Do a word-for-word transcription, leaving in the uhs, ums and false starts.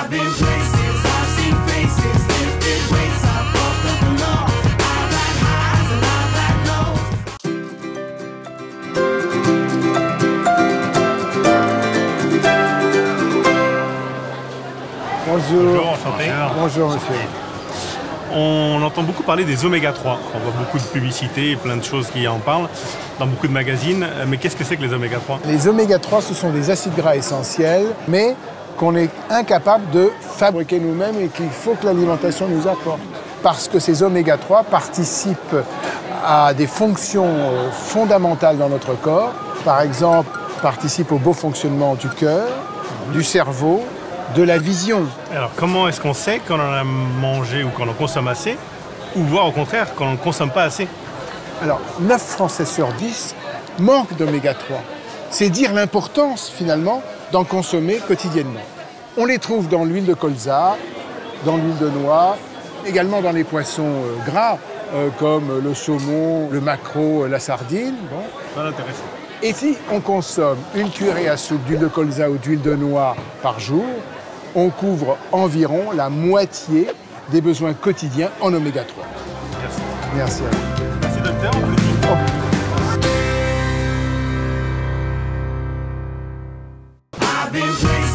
I've been places, I've seen faces, lifted weights up off the floor. I've had highs and I've had lows. Bonjour. Bonjour, enchanté. Bonjour, monsieur. On entend beaucoup parler des oméga trois. On voit beaucoup de publicités et plein de choses qui en parlent dans beaucoup de magazines. Mais qu'est-ce que c'est que les oméga trois? Les oméga trois, ce sont des acides gras essentiels, mais qu'on est incapable de fabriquer nous-mêmes et qu'il faut que l'alimentation nous apporte. Parce que ces oméga trois participent à des fonctions fondamentales dans notre corps. Par exemple, participent au beau fonctionnement du cœur, du cerveau, de la vision. Alors comment est-ce qu'on sait qu'on en a mangé ou qu'on en consomme assez, ou voire au contraire qu'on ne consomme pas assez? Alors, neuf Français sur dix manquent d'oméga trois. C'est dire l'importance, finalement, d'en consommer quotidiennement. On les trouve dans l'huile de colza, dans l'huile de noix, également dans les poissons euh, gras, euh, comme le saumon, le maquereau, la sardine. Bon. Pas intéressant. Et si on consomme une cuillerée à soupe d'huile de colza ou d'huile de noix par jour, on couvre environ la moitié des besoins quotidiens en oméga trois. Merci. Merci à vous. Merci docteur. Oh. I've been places.